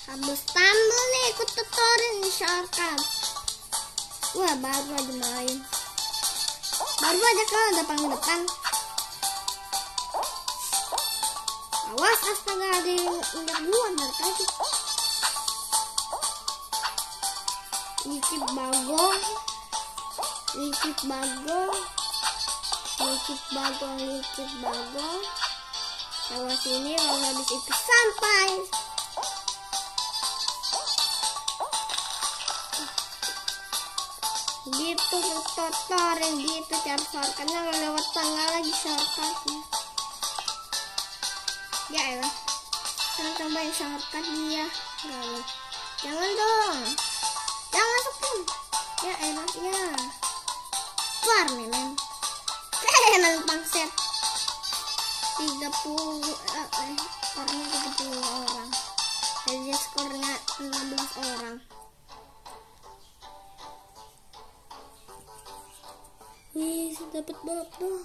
Habis tambel nih, ikut tutorial nih shortcut. Wah, baru aja main. Baru aja ke depan. Awas, astaga, ada yang injak gua dari tadi. Licik bagong. Lewat sini kalau habis itu sampai. Gitu tutorial gitu cara shortcutnya, lewat tangga lagi shortcutnya. Ya elah, kan cobain shortcut dia. Jangan dong, jangan sepun. Ya elah ya. Keluar nih men. Pangset 30 skornya 30 orang. Jadi skornya 16 orang. Wih, dapat banget dong.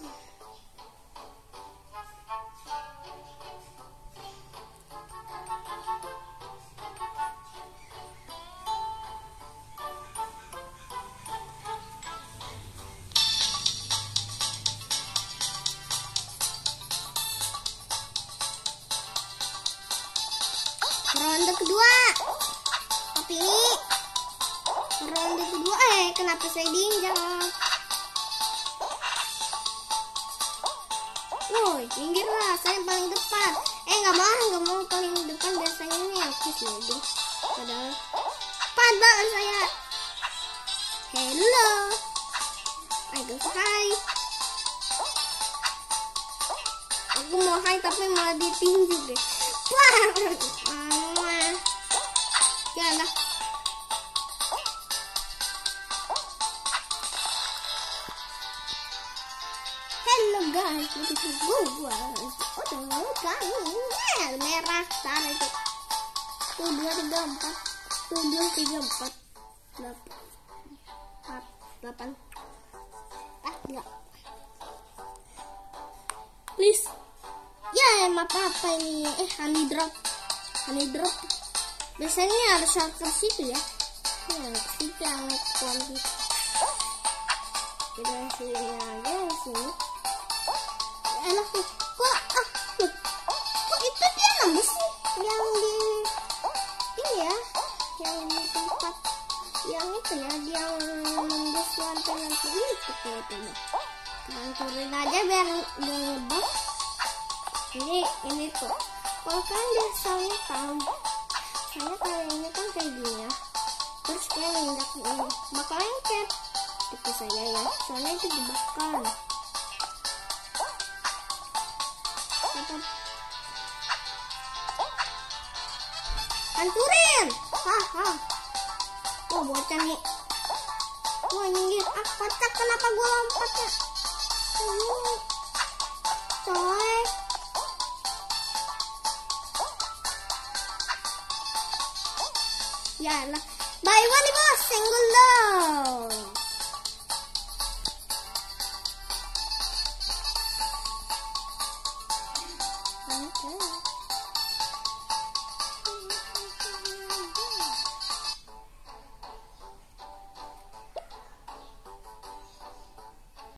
Ronde kedua. Tapi ini ronde kedua. Kenapa saya diinjak? Woi, minggirlah, saya paling depan. Nggak mau paling depan, biasanya ini aku sih. Padahal saya hello. Ayo hai. Aku mau hai tapi malah ditinju deh. Jangan. Hello guys, begitu gua. Merah tarik itu. 1 2 3 4. 8. Please. Ya, apa ini? Honey drop. Biasanya harus shortcut situ ya. Situ yang kuantit. Kita sini aja sini. Enak tuh. Kok itu dia nembus sih? Yang di ini ya, yang di tempat yang itu ya, yang nembus lantai itu kayaknya. Hancurin aja biar ngebug. Ini tuh. Kalau kalian biasanya kayaknya kan kayak gini ya. Terus kayak nginjak ini bakal lengket. Itu saya ya. Soalnya itu jebakan. Hancurin. Oh bocah nih. Wah nyinggir. Kocak, kenapa gua lompatnya? Coy. Ya lah. Bye nih bos. Single down. Okay.